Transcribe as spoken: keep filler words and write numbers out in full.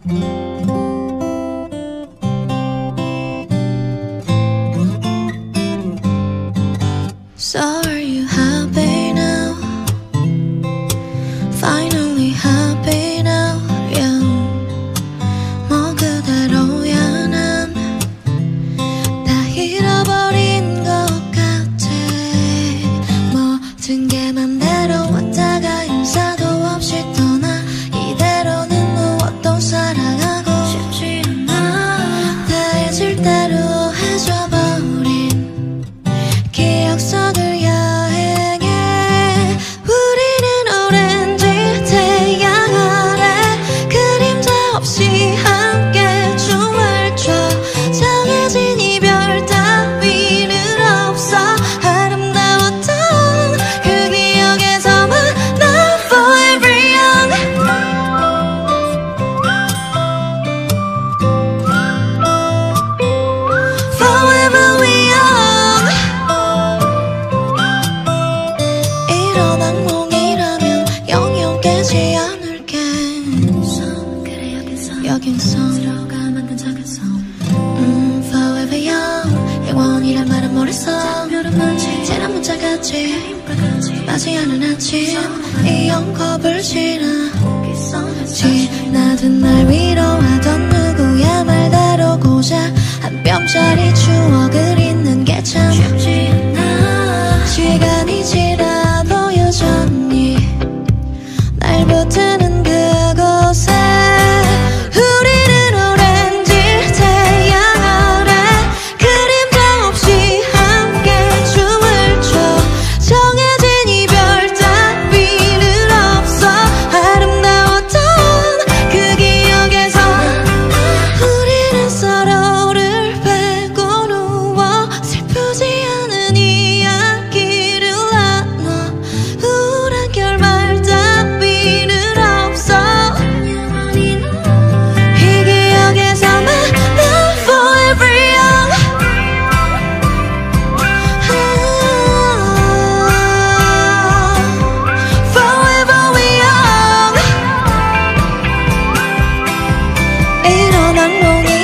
So are you happy now? Finally happy now, yeah. 뭐 그대로야 난 다 잃어버린 것 같아. 모든 게 맘대로 왔다가 인사도 없이 떠나 이대로는 무엇도 사랑하고 싶지 않아. 다 잊을 대로 해줘버린 기억 속을 여행해. 우리는 오렌지 태양 아래 그림자 없이 함께 춤을 춰. 정해진 이별 따위는 없어. 아름다웠던 그 기억에서만 난 forever young. Forever we young. 이런 악몽이라면 영영 깨지 않을게. 그래 여긴서 여긴서 들어가만 근처에서 음 forever young. 영원이란 말은 모르겠어. 별은 많지 지난 문자같이 맞지 않은 아침 이 영겁을 지나 지나든 날 위로하던 누구야 말 다루고자 한 뼘짜리 추억을 잊는 게 참 쉽지 않아. 시간이 지나도 여전히 날 붙드는 그곳에 우리는 오렌지 태양 아래 그림자 없이 함께 춤을 춰. 정해진 이별 따위는 없어. 아름다웠던 그 기억에서 우리는 서로를 베고 누워 슬프지 않은 이야기를 나눠. 우울한 결말 따위는 없어. 이 기억에서만 난 forever young. Forever we young. 이런 악몽이